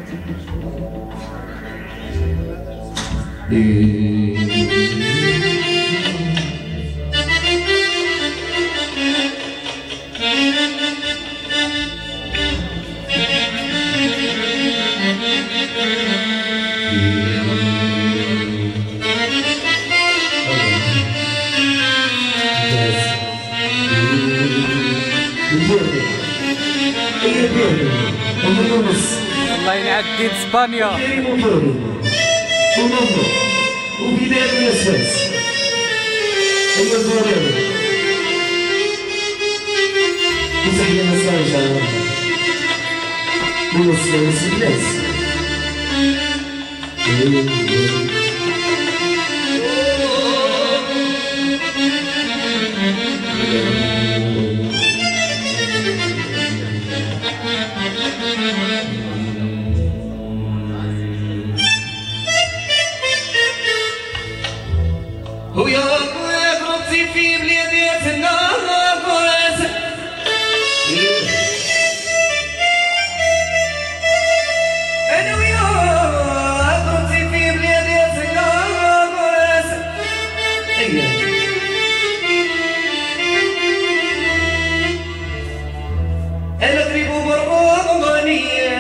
الله ينعدي اسبانيا وبلاد الاساس هي الضروري وتحية مساج على الناس الناس ويا قربتي في بلادية الناس أنا ويا قربتي في بلادية الناس أنا قريب بالرومانية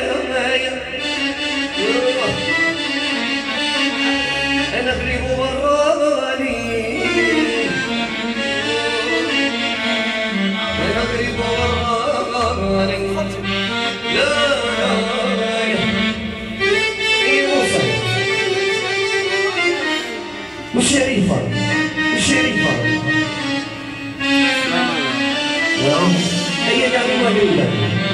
أنا قريب بالرومانية أنا قريب بالرومانية لا والشريفة هي قاعدة موجودة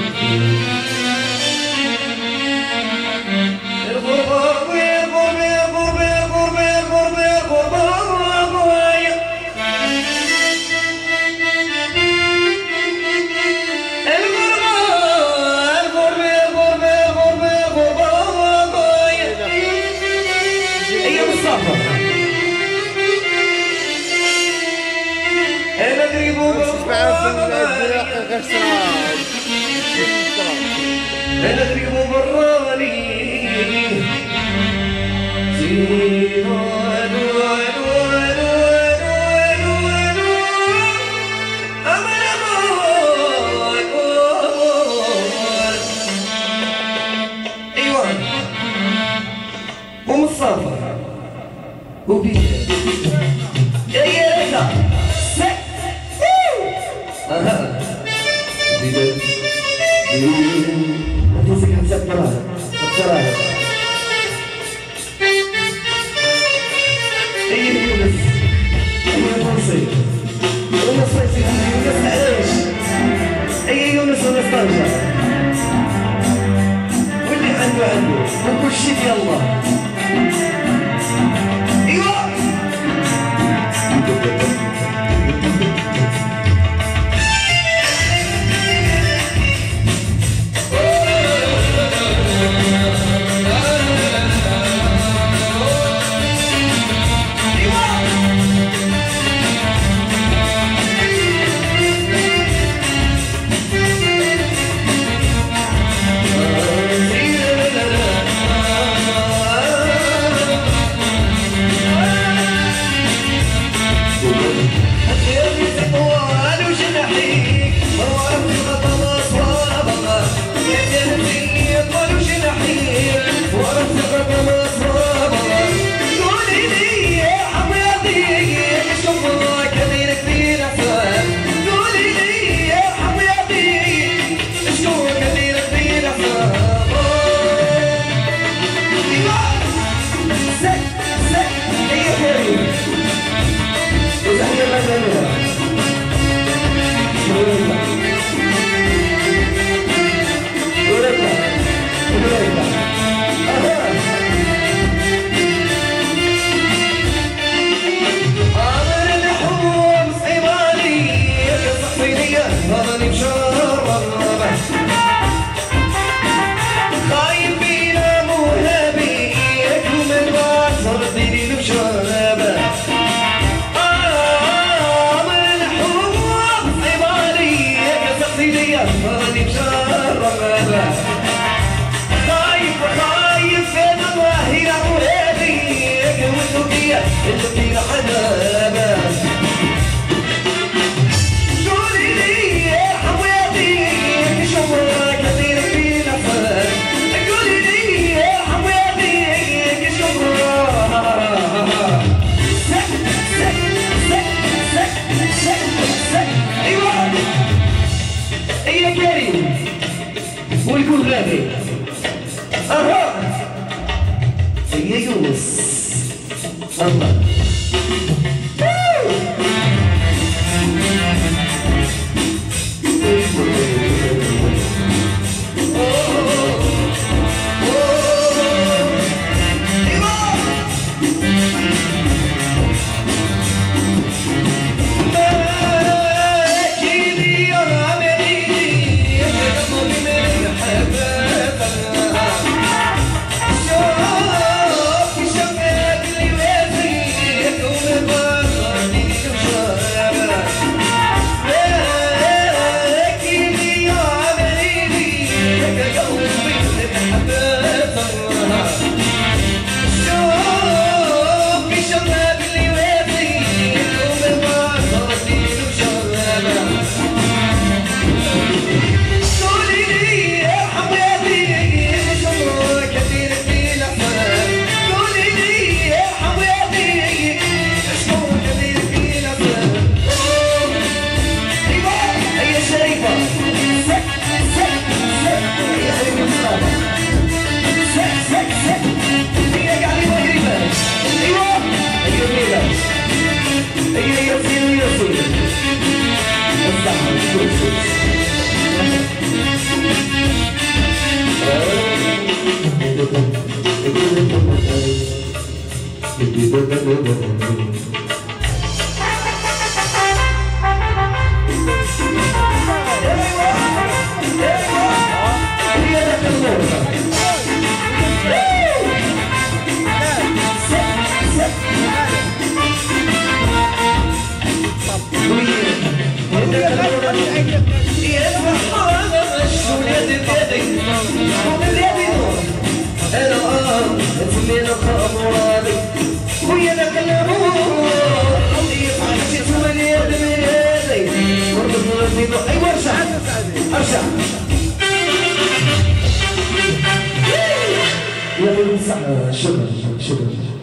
أنا قريب براني أيوة ومصطفى وبيتر يا رجال هتوفي حتى الدراهم اي يونس فرنسي يونس فرنسي يونس علاش اي يونس طنجة واللي عنده وكل شيء ديال الله ايوا فينا حنابه قولي لي يا حمواتي كشمرة كثير فينا حنابه قولي لي يا حمواتي كشمرة ايوه يا كريم والكل غادي اها يا يونس الله ارجع يا شكرا شكرا